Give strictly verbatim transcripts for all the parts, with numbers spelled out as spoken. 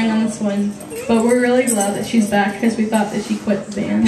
playing on this one. But we're really glad that she's back because we thought that she quit the band.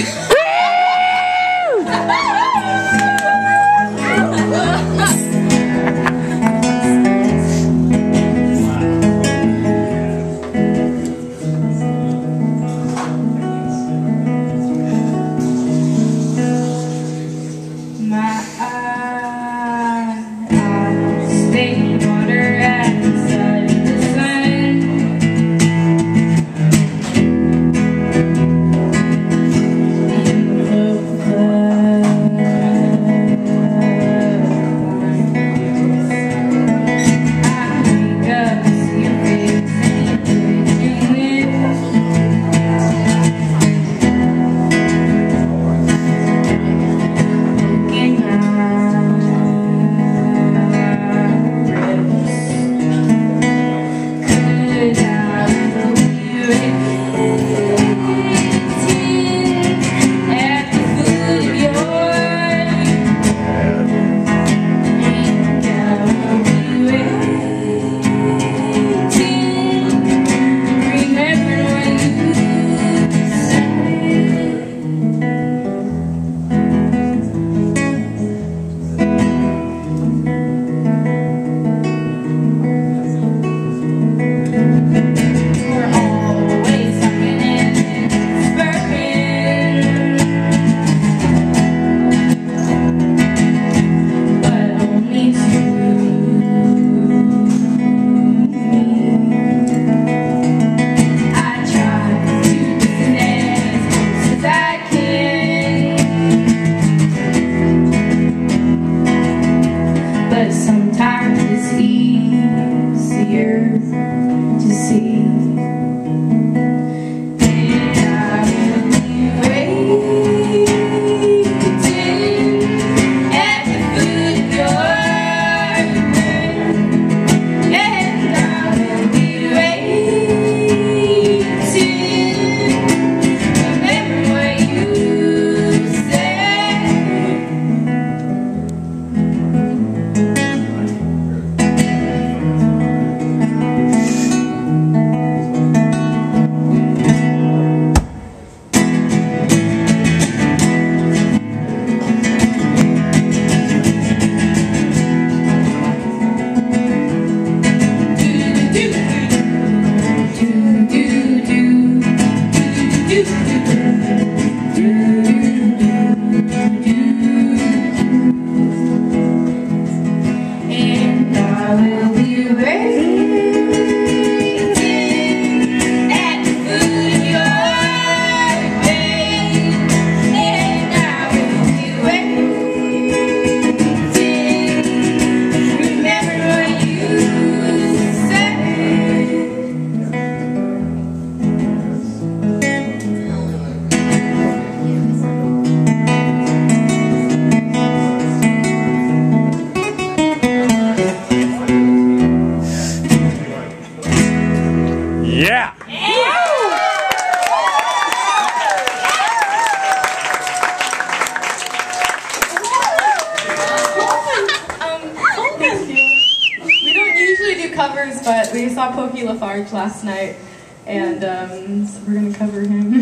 Covers, but we saw Pokey Lafarge last night, and um, so we're gonna cover him.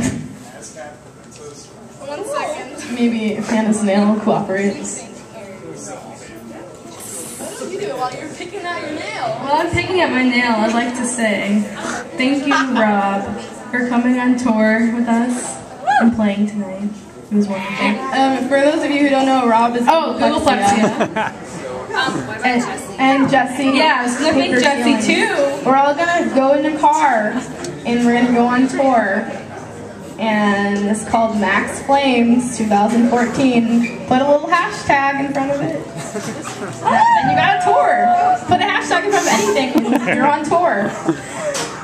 One second. Maybe if Hannah's nail cooperates. Oh, you do it while you're picking out your nail. While I'm picking at my nail, I'd like to say thank you, Rob, for coming on tour with us and playing tonight. It was wonderful. Um, for those of you who don't know, Rob is oh, Googleplexia. Um, and, and Jesse. Yeah, I was gonna pick Jesse too. We're all gonna go in a car and we're gonna go on tour. And it's called Max Flames twenty fourteen. Put a little hashtag in front of it. And you got a tour. Put a hashtag in front of anything. You're on tour.